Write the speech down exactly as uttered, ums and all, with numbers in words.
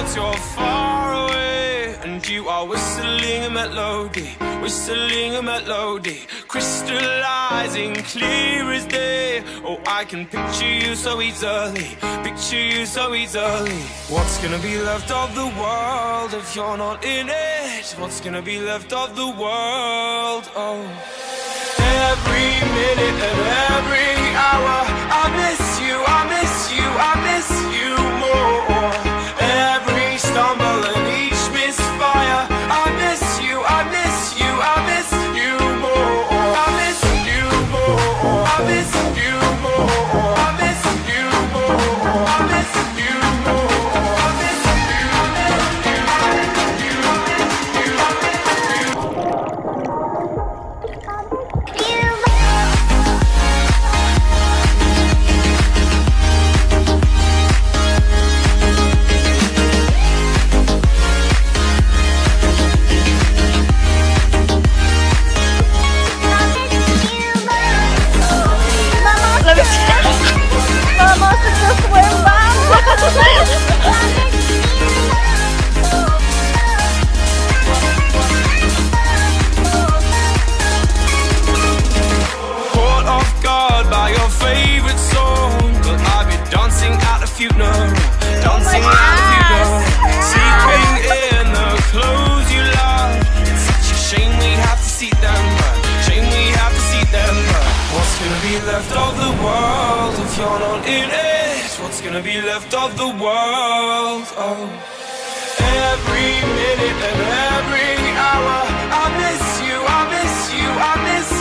words, you're far away, and you are whistling a melody, whistling a melody, crystallizing clear as day. Oh, I can picture you so easily, picture you so easily. What's gonna be left of the world if you're not in it? What's gonna be left of the world? Oh, every minute and every hour, I miss you, I miss you, I miss you more. Every stumble and each misfire, I miss you, I miss you, I miss you more. I miss you more, I miss you more, I miss you more, I miss you more, I miss you, I miss you, funeral, dancing at the funeral, sleeping in the clothes you love. It's such a shame we have to see them, shame we have to see them. What's gonna be left of the world if you're not in it? What's gonna be left of the world? Oh, every minute and every hour, I miss you, I miss you, I miss you.